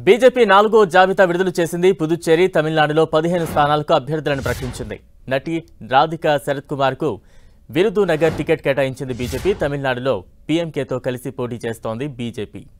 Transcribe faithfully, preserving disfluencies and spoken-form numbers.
BJP నాలుగో జాబితా విడుదల చేసింది. పుదుచ్చేరి, తమిళనాడులో పదిహేను స్థానాలకు అభ్యర్థులను ప్రకటించింది. నటి రాధిక శరత్ కుమార్ కు విరుదు నగర్ టికెట్ కేటాయించింది బీజేపీ. తమిళనాడులో పీఎంకేతో కలిసి పోటీ చేస్తోంది బీజేపీ.